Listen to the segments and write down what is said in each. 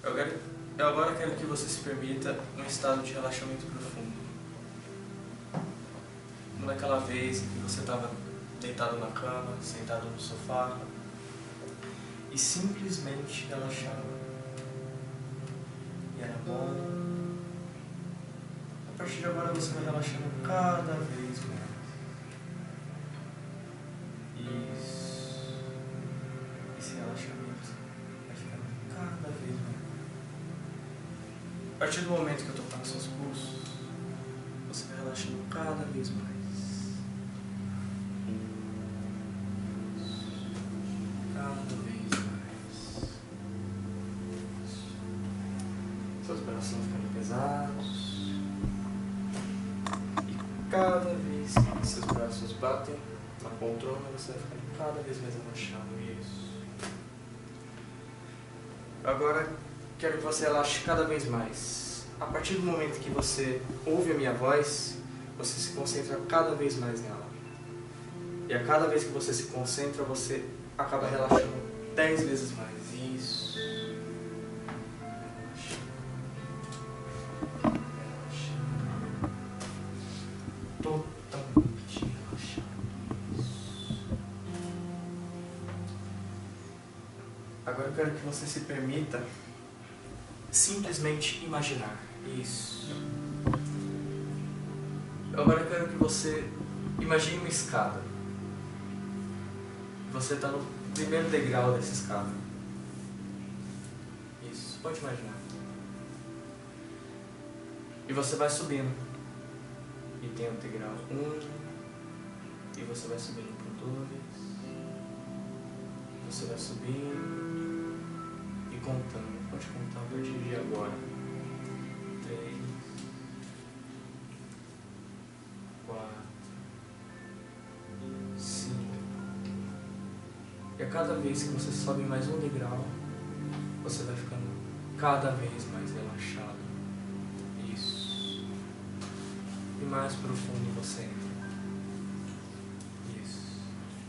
Eu agora quero que você se permita um estado de relaxamento profundo. Como daquela vez em que você estava deitado na cama, sentado no sofá e simplesmente relaxava. E era bom. A partir de agora você vai relaxando cada vez mais. Isso. Esse relaxamento vai ficando cada vez mais. A partir do momento que eu tocar seus pulsos, você vai relaxando cada vez mais. Cada vez mais. Seus braços vão ficando pesados. E cada vez que seus braços batem na poltrona, você vai ficando cada vez mais relaxado. Isso. Agora, quero que você relaxe cada vez mais. A partir do momento que você ouve a minha voz, você se concentra cada vez mais nela. E a cada vez que você se concentra, você acaba relaxando 10 vezes mais. Isso. Relaxando. Totalmente relaxado. Isso. Agora eu quero que você se permita simplesmente imaginar. Isso. Agora eu quero que você imagine uma escada. Você está no primeiro degrau dessa escada. Isso, pode imaginar. E você vai subindo. E tem o degrau 1. E você vai subindo para o 2. Você vai subindo e contando. Pode contar a partir de agora. 3, 4, 5. E a cada vez que você sobe mais um degrau, você vai ficando cada vez mais relaxado. Isso. E mais profundo você entra. Isso.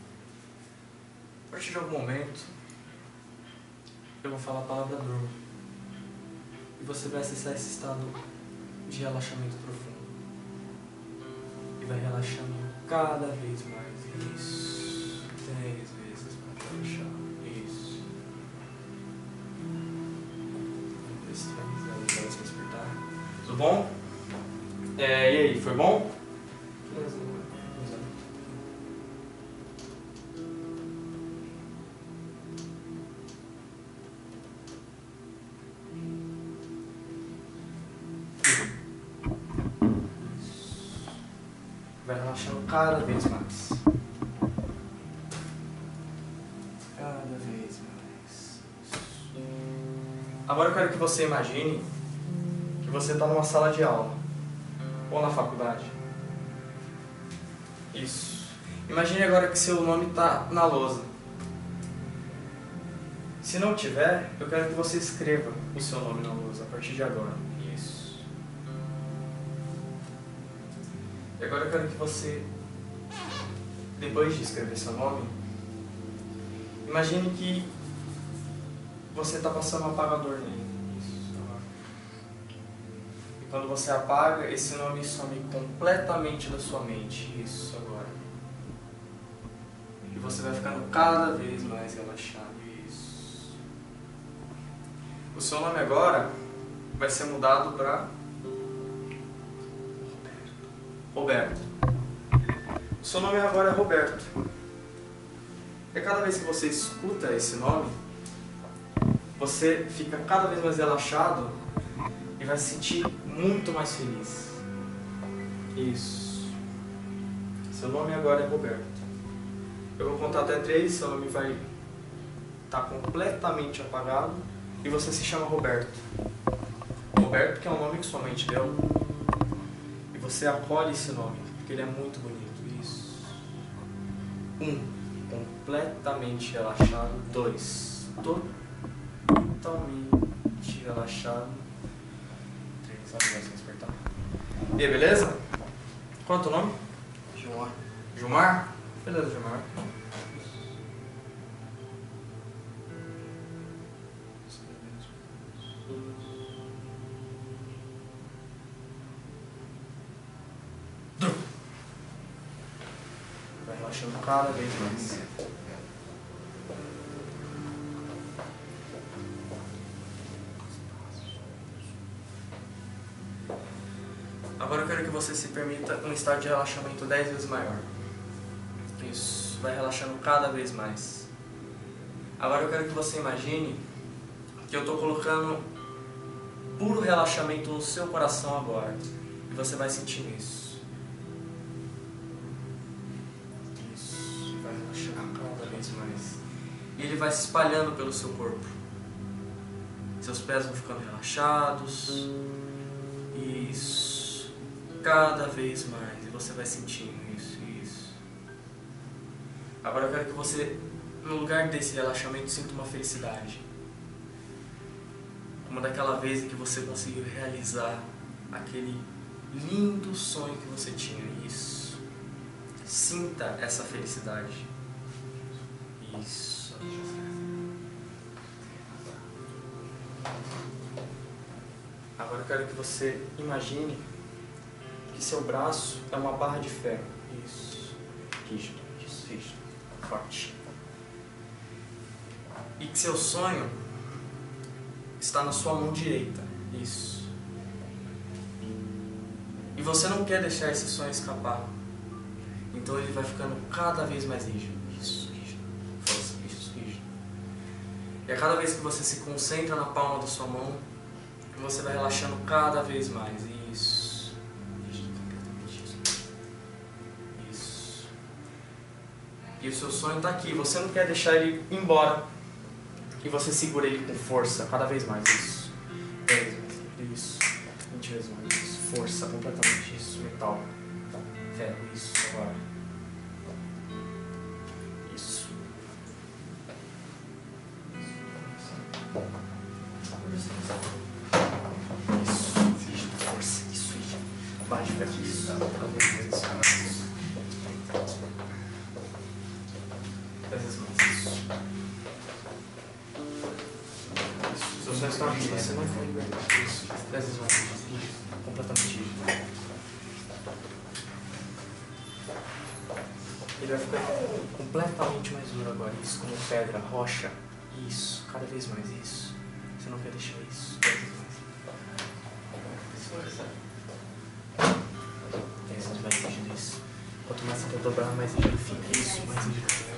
A partir de algum momento, eu vou falar a palavra durma. E você vai acessar esse estado de relaxamento profundo. E vai relaxando cada vez mais. Isso. 10 vezes para relaxar. Isso. Vamos ver se despertar. Tudo bom? E aí, foi bom? Vai relaxando cada vez mais. Cada vez mais. Agora eu quero que você imagine que você está numa sala de aula. Ou na faculdade. Isso. Imagine agora que seu nome está na lousa. Se não tiver, eu quero que você escreva o seu nome na lousa a partir de agora. Isso. E agora eu quero que você, depois de escrever seu nome, imagine que você está passando um apagador nele. Isso. E quando você apaga, esse nome some completamente da sua mente. Isso, agora. E você vai ficando cada vez mais relaxado. Isso. O seu nome agora vai ser mudado para Roberto. O seu nome agora é Roberto. E cada vez que você escuta esse nome, você fica cada vez mais relaxado e vai se sentir muito mais feliz. Isso. Seu nome agora é Roberto. Eu vou contar até 3, seu nome vai estar completamente apagado e você se chama Roberto. Roberto, que é um nome que sua mente deu. E você acolhe esse nome, porque ele é muito bonito. Isso. 1. Completamente relaxado. 2. Totalmente relaxado. 3. Agora sem despertar. E aí, beleza? Qual é o teu nome? Gilmar. Gilmar? Beleza, Gilmar. Vai relaxando cada vez mais. Agora eu quero que você se permita um estado de relaxamento 10 vezes maior. Isso, vai relaxando cada vez mais. Agora eu quero que você imagine que eu estou colocando puro relaxamento no seu coração agora. E você vai sentindo isso. Isso, vai relaxando cada vez mais. E ele vai se espalhando pelo seu corpo. Seus pés vão ficando relaxados. Isso. Cada vez mais. E você vai sentindo isso, isso. Agora eu quero que você, no lugar desse relaxamento, sinta uma felicidade. Como daquela vez em que você conseguiu realizar aquele lindo sonho que você tinha. Isso. Sinta essa felicidade. Isso. Agora eu quero que você imagine que seu braço é uma barra de ferro. Isso. Rígido. Isso. Rígido. Forte. E que seu sonho está na sua mão direita. Isso. E você não quer deixar esse sonho escapar. Então ele vai ficando cada vez mais rígido. Isso. Rígido. Força. Isso. Rígido. E a cada vez que você se concentra na palma da sua mão, você vai relaxando cada vez mais. Isso. E o seu sonho está aqui, você não quer deixar ele ir embora. E você segura ele com força, cada vez mais. Isso. 10 vezes. Isso. 20 vezes mais. Isso. Força, completamente. Isso. Metal. Ferro. Isso. Agora. Isso. Isso. Rígido. Força. Isso. Rígido. Baixa. Isso. Cada vez mais. Isso. 10 vezes mais. Isso. Seu sonho está aqui, você não foi libertar. Isso. 10 vezes mais. Rígido. Completamente rígido. Ele vai ficar completamente mais duro agora. Isso, como pedra, rocha. Isso. Cada vez mais. Isso. Você não quer deixar isso. 10 vezes mais. 10 vezes mais rígido. Isso. Quanto mais você quer dobrar, mais rígido fica. Isso. Mais rígido.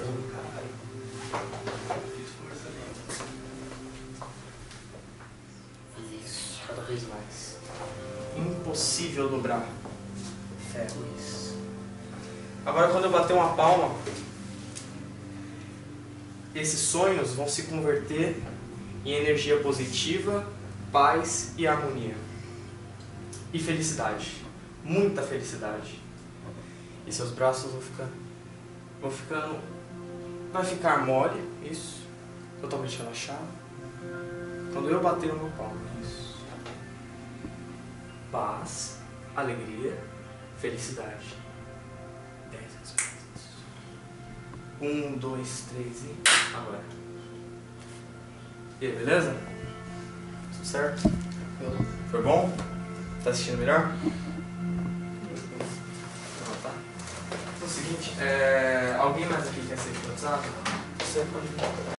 Isso, cada vez mais. Impossível dobrar. Ferro, isso. Agora quando eu bater uma palma, esses sonhos vão se converter em energia positiva, paz e harmonia. E felicidade. Muita felicidade. E seus braços vão ficando, vai ficar mole, isso, totalmente relaxado. Quando eu bater uma palma, isso. Paz, alegria, felicidade. 10 vezes mais. 1, 2, 3 e agora. E aí, beleza? Tudo certo? Foi bom? Tá assistindo melhor? Seguinte, alguém mais aqui quer ser hipnotizado? Você pode...